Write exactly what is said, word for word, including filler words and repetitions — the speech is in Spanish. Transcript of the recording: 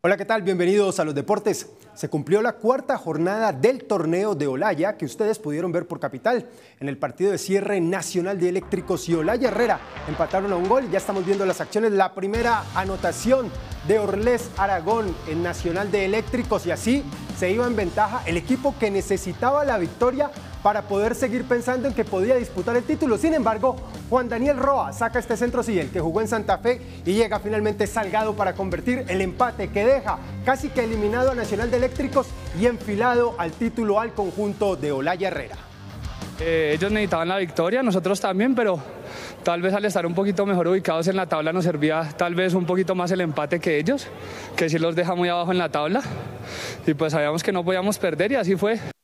Hola, ¿qué tal? Bienvenidos a los deportes. Se cumplió la cuarta jornada del torneo de Olaya que ustedes pudieron ver por Capital. En el partido de cierre, Nacional de Eléctricos y Olaya Herrera empataron a un gol. Ya estamos viendo las acciones. La primera anotación de Orlés Aragón en Nacional de Eléctricos, y así se iba en ventaja el equipo que necesitaba la victoria para poder seguir pensando en que podía disputar el título. Sin embargo, Juan Daniel Roa saca este centro, sí, el que jugó en Santa Fe, y llega finalmente Salgado para convertir el empate que deja casi que eliminado a Nacional de Eléctricos y enfilado al título al conjunto de Olaya Herrera. Eh, ellos necesitaban la victoria, nosotros también, pero tal vez al estar un poquito mejor ubicados en la tabla nos servía tal vez un poquito más el empate que ellos, que sí los deja muy abajo en la tabla, y pues sabíamos que no podíamos perder y así fue.